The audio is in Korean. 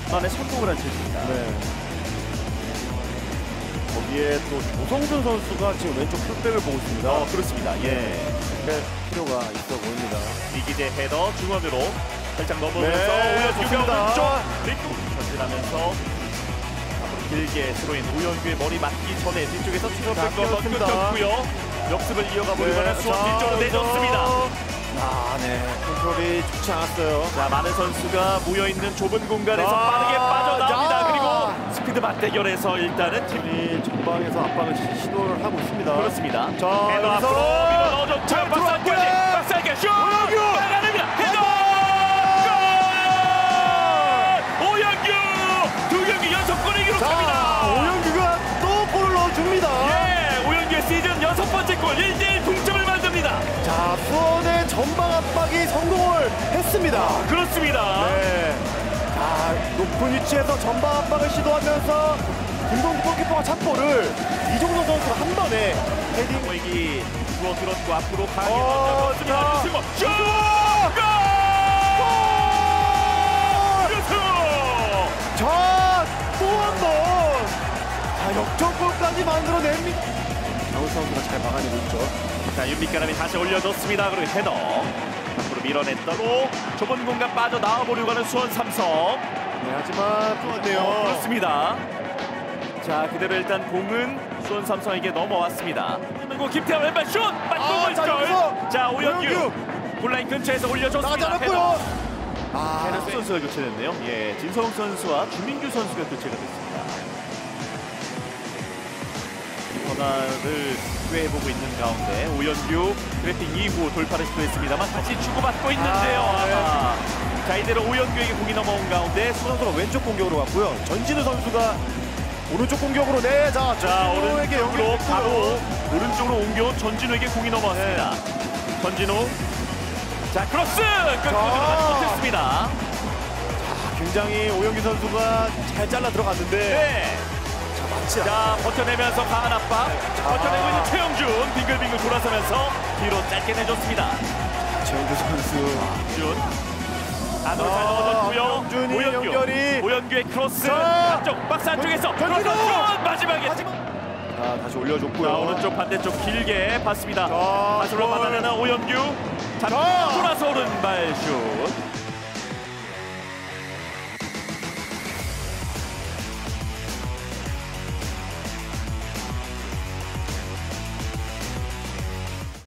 만에 성공을 한 체제입니다. 네. 거기에 또 조성준 선수가 지금 왼쪽 풀백을 보고 있습니다. 그렇습니다. 예. 필요가 있어 보입니다. 이기재 헤더 중원으로 살짝 넘어오면서 네, 오연규가 좋습니다. 오른쪽 뒤쪽 전진하면서 앞으로 길게 스로인 오연규의 머리 맞기 전에 뒤쪽에서 추적된 거 끊겼고요. 역습을 이어가 보려는 수원 뒤쪽으로 내줬습니다. 네. 컨트롤이 좋지 않았어요. 자, 많은 선수가 모여있는 좁은 공간에서 자, 빠르게 빠져나옵니다. 자. 그리고 스피드 맞대결에서 일단은 팀이 전방에서 압박을 시도를 하고 있습니다. 그렇습니다. 자, 헤더 여기서 앞으로 밀어 넣어줬고 잘 박스안까지 들어왔고요. 박스안까지 슛! 오연규! 빨아냅니다. 헤더! 골! 오연규! 두 경기 연속골을 기록합니다. 자, 오연규가 또 골을 넣어줍니다. 예, 오연규의 시즌 6번째 골 1대1 동점을 만듭니다. 자, 수원의 전방 압박이 성공을 했습니다. 그렇습니다. 네. 자, 높은 위치에서 전방 압박을 시도하면서 김동국 골키퍼가 잡골을 이종석 선수가 한 번에 헤딩. 모이기 주어 들었고 앞으로 강하게 자. 던져서 승호 슛! 골! 자, 또 한 번. 자, 역전골까지 만들어냅니다. 장훈 선수가 잘 막아내고 있죠. 자, 윤빛가람이 다시 올려줬습니다. 그리고 헤더 앞으로 밀어냈다고 좁은 공간 빠져나와보려고 하는 수원 삼성. 네, 하지만 좋았네요. 그렇습니다. 자, 그대로 일단 공은 수원 삼성에게 넘어왔습니다. 그리고 김태환 왼발 슛! 맞고 자, 골! 여기서 자, 오연규 골라인 근처에서 올려줬습니다. 나가잖았고요. 헤더 선수가 교체됐네요. 예, 진성욱 선수와 주민규 선수가 교체가 됐습니다. 전화를 꾀해보고 있는 가운데 오연규 그래핑 이후 돌파를 시도했습니다.만 다시 주고받고 있는데요. 네. 자, 이대로 오연규에게 공이 넘어온 가운데 수 선수가 왼쪽 공격으로 왔고요. 전진우 선수가 오른쪽 공격으로 자, 전진우에게 오른쪽으로 연결했고요. 바로 오른쪽으로 옮겨온 전진우에게 공이 넘어왔습니다. 전진우, 자, 크로스 끊고 들어가지 못했습니다. 굉장히 오영규 선수가 잘 잘라 들어갔는데 네. 맞지 자, 버텨내면서 강한 압박. 버텨내고 있는 최영준 빙글빙글 돌아서면서 뒤로 짧게 내줬습니다. 최영규 선수. 준 안으로 잘 넘어졌고요. 최영준이 연결이. 오연규의 크로스 자, 안쪽 박스 안쪽에서 전진우! 크로스 슛! 마지막에 자, 다시 올려줬고요. 자, 오른쪽 반대쪽 길게 봤습니다. 자, 파스로 골. 받아내는 오연규. 자, 자. 돌아서 오른발 슛.